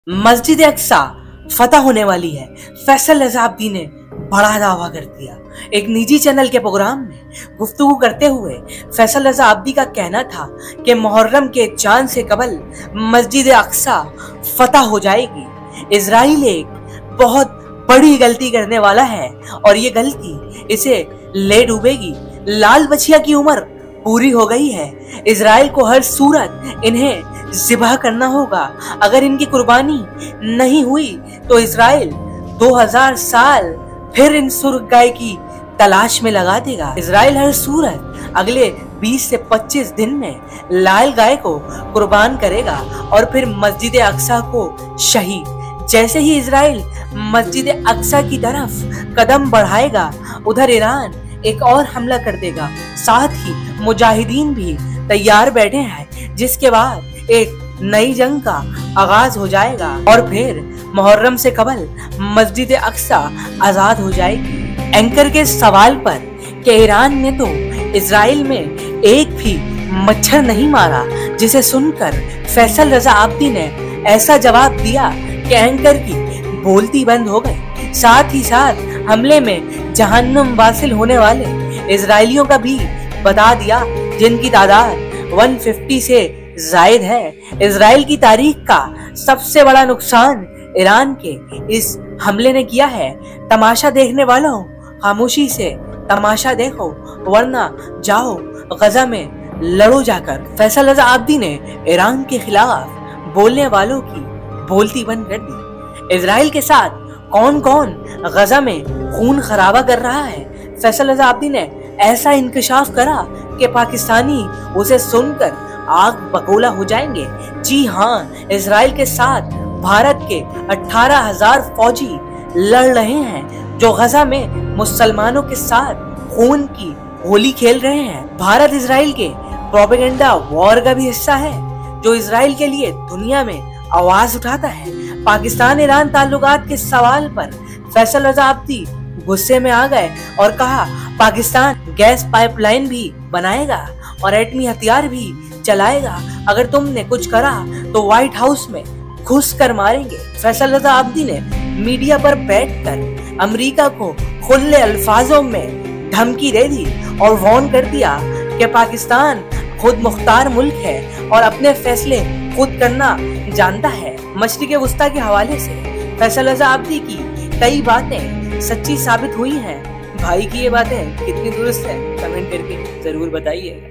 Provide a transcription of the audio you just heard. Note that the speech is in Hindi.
मस्जिद अक्सा फतह होने वाली है, फैसल रजा अब्दी ने बड़ा दावा कर दिया। एक निजी चैनल के प्रोग्राम में गुफ्तगू करते हुए फैसल रजा अब्दी का कहना था कि मुहर्रम के चांद से कबल मस्जिद अक्सा फतह हो जाएगी। इजराइल एक बहुत बड़ी गलती करने वाला है और ये गलती इसे ले डूबेगी। लाल बछिया की उम्र पूरी हो गई है। इजराइल को हर सूरत इन्हें ज़िबह करना होगा। अगर इनकी कुर्बानी नहीं हुई तो इजराइल 2000 साल फिर इन सुर्ख गाय की तलाश में लगा देगा। इजराइल हर सूरत अगले 20 से 25 दिन में लाल गाय को कुर्बान करेगा और फिर मस्जिद अक्सा को शहीद। जैसे ही इजराइल मस्जिद अक्सा की तरफ कदम बढ़ाएगा, उधर ईरान एक और हमला कर देगा। साथ ही मुजाहिदीन भी तैयार बैठे हैं, जिसके बाद एक नई जंग का आगाज हो जाएगा और फिर मुहर्रम से कबल मस्जिद अक्सा आजाद हो जाएगी। एंकर के सवाल पर कि ईरान ने तो इजराइल में एक भी मच्छर नहीं मारा, जिसे सुनकर फैसल रजा अब्दी ने ऐसा जवाब दिया कि एंकर की बोलती बंद हो गई। साथ ही साथ हमले में जहन्नुम वासिल होने वाले इजरायलियों का भी बता दिया, जिनकी तादाद 150 से जायद है। इजराइल की तारीख का सबसे बड़ा नुकसान ईरान के इस हमले ने किया है। तमाशा देखने वालों, खामोशी से तमाशा देखो, वरना जाओ गजा में लड़ो जाकर। फैसल रजा अब्दी ने ईरान के खिलाफ बोलने वालों की बोलती बंद कर दी। इजराइल के साथ कौन कौन गजा में खून खराबा कर रहा है, फैसल रजा अब्दी ने ऐसा इंकशाफ करा कि पाकिस्तानी उसे सुनकर आग बगोला हो जाएंगे। जी हाँ, इजराइल के साथ भारत के 18,000 फौजी लड़ रहे हैं, जो गजा में मुसलमानों के साथ खून की होली खेल रहे हैं। भारत इजराइल के प्रोपेगेंडा वॉर का भी हिस्सा है, जो इजराइल के लिए दुनिया में आवाज उठाता है। पाकिस्तान ईरान ताल्लुकात के सवाल पर फैसल रजा अब्दी गुस्से में आ गए और कहा, पाकिस्तान गैस पाइपलाइन भी बनाएगा और एटमी हथियार भी चलाएगा। अगर तुमने कुछ करा तो व्हाइट हाउस में घुस कर मारेंगे। फैसल रजा अब्दी ने मीडिया पर बैठकर अमेरिका को खुले अल्फाजों में धमकी दे दी और वार्न कर दिया कि पाकिस्तान खुद मुख्तार मुल्क है और अपने फैसले खुद करना जानता है। मशरिक़ वुस्ता के हवाले से फैसल रजा अब्दी की कई बातें सच्ची साबित हुई हैं। भाई की ये बातें कितनी दुरुस्त है, कमेंट करके जरूर बताइए।